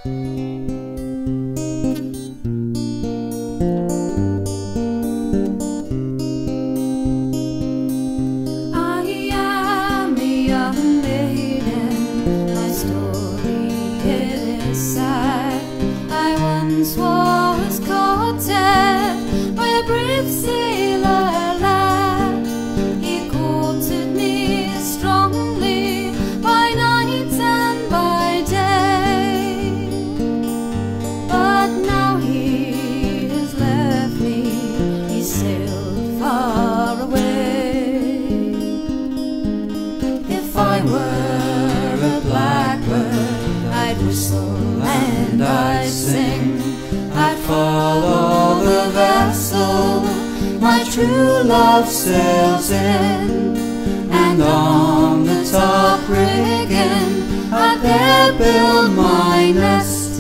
Was courted by a brave sailor lad. He courted me strongly by night and by day. But now he has left me, he sailed far away. If I were a blackbird, I'd whistle and I'd sing, I'd follow the vessel my true love sails in, and on the top rigging I'd there build my nest.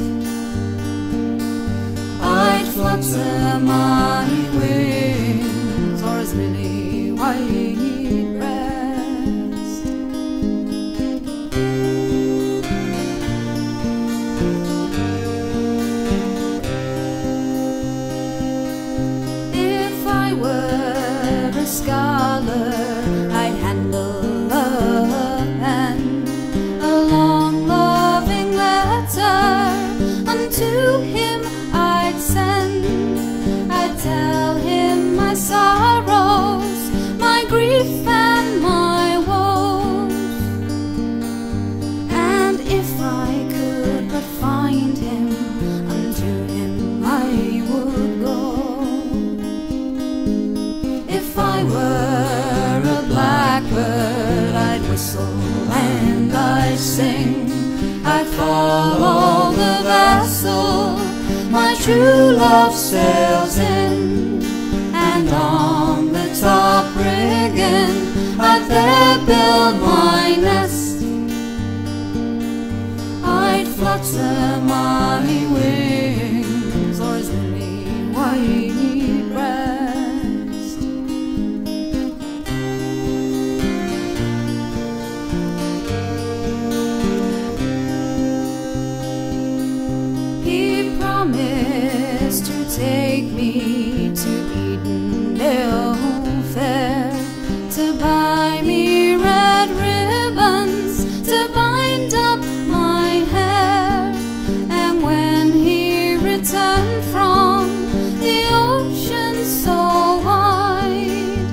I'd flutter my wings o'er his lily white breast. If I were a scholar, I'd handle a pen, a long loving letter unto him I'd send. I'd tell him my sorrows, my grief and my woes, and if I could but find him, unto him I would go. If I were a blackbird, I'd whistle and I'd sing, I'd follow the vessel my true love sails in, and on the top rigging I'd there build my nest. I'd flutter my wings o'er his lily white breast. He promised to take me to Edendale Fair, to buy me red ribbons to bind up my hair, and when he returned from the ocean so wide,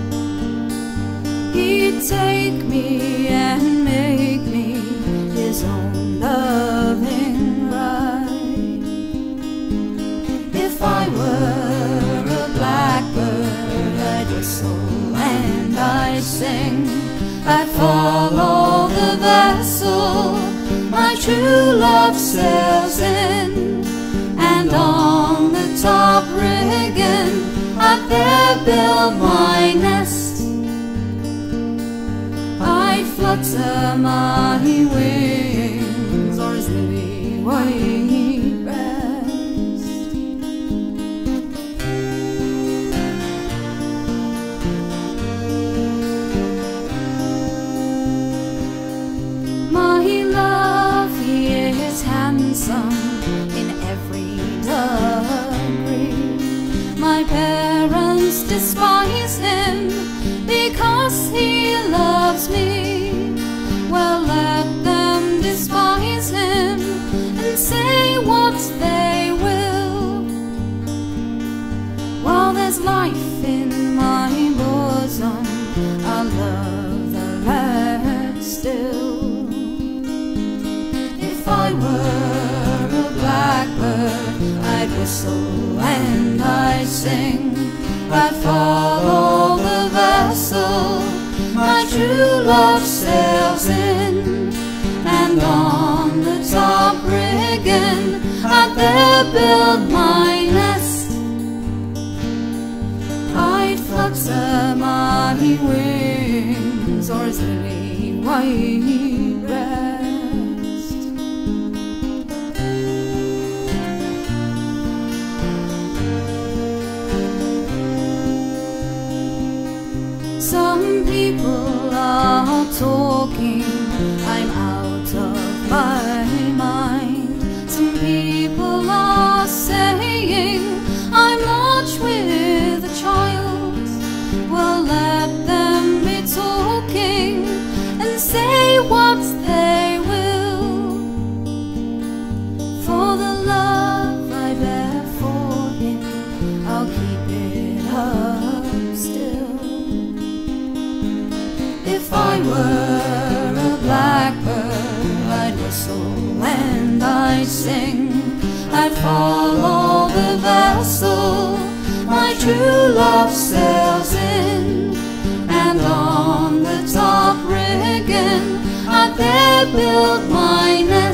he'd take me and make me his own loving bride. If I were a blackbird, I'd whistle and I'd sing, I'd follow the vessel my true love sails in, and on the top rigging I'd there build my nest. I'd flutter my wings o'er his lily white breast. My love, he is handsome in every degree. My parents despise him because he loves me. Well, let them despise him and say what they will, while there's life in my bosom, I'll love the lad still. If I were a blackbird, I'd whistle and I'd sing, I'd follow the vessel my true love sails in, and on the top rigging I'd there build my nest. I'd flutter my wings o'er his lily white breast. Some people are talking, I'm out of my mind. Some people and I'd sing. I'd follow the vessel my true love sails in, and on the top rigging I'd there build my nest.